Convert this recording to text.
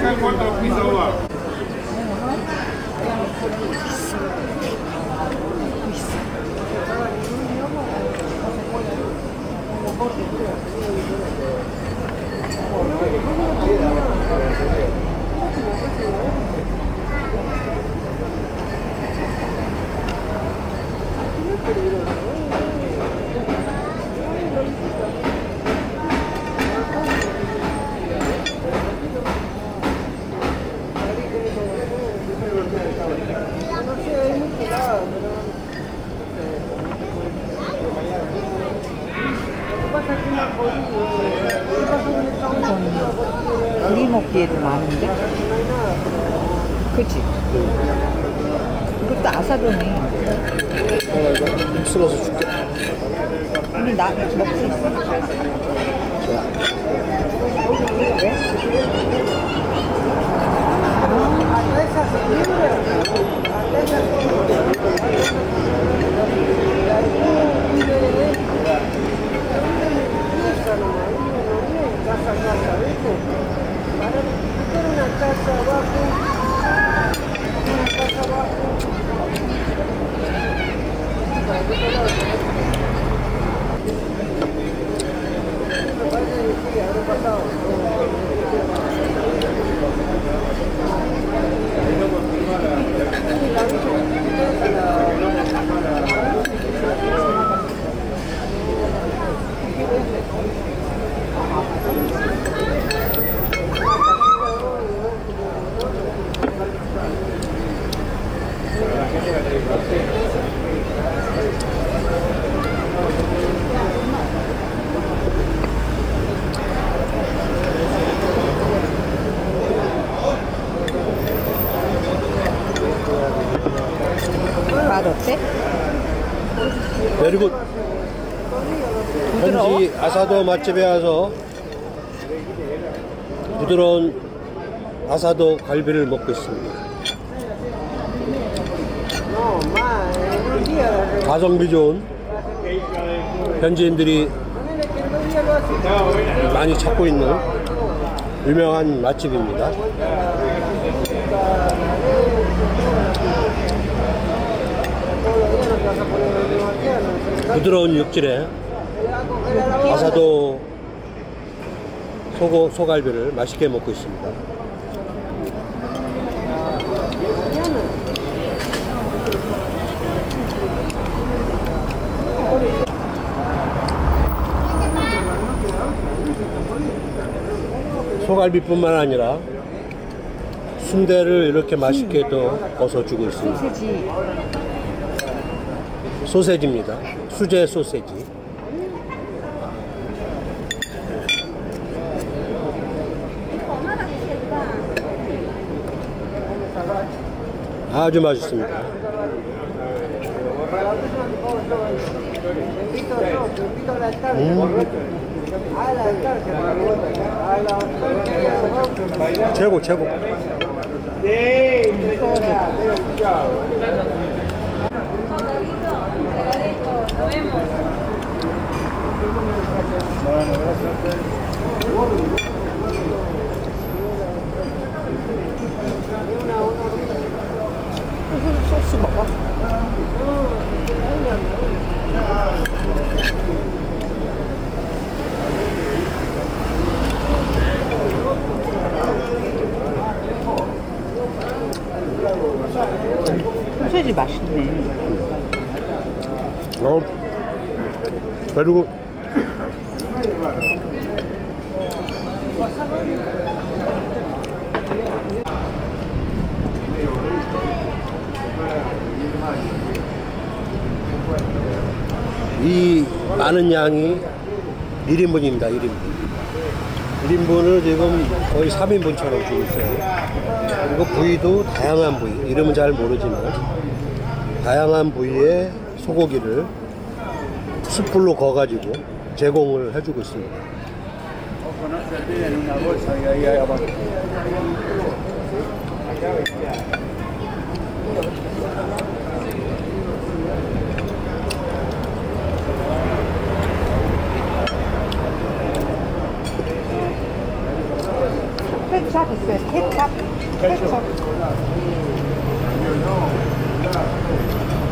우리 먹기에도 많은데? 그치? 이것도 아사도네. 쓸어서 줄게. 우리 먹을 수 있어? 맛 어때? 그리고 현지 아사도 맛집에 와서 부드러운 아사도 갈비를 먹고 있습니다. 가성비 좋은 현지인들이 많이 찾고 있는 유명한 맛집입니다. 부드러운 육질의 아사도 소갈비를 맛있게 먹고 있습니다. 소갈비뿐만 아니라 순대를 이렇게 맛있게 또 벗어주고 있습니다. 소세지입니다. 수제 소세지. 아주 맛있습니다. 최고 최고. 소스 먹어. 소세지 맛있네. 그리고 이 많은 양이 1인분입니다. 1인분. 1인분을 지금 거의 3인분처럼 주고 있어요. 그리고 부위도 다양한 부위, 이름은 잘 모르지만 다양한 부위의 소고기를 숯불로 거가지고 제공을 해주고 있습니다. 케찹 있어요. 케찹. 케찹.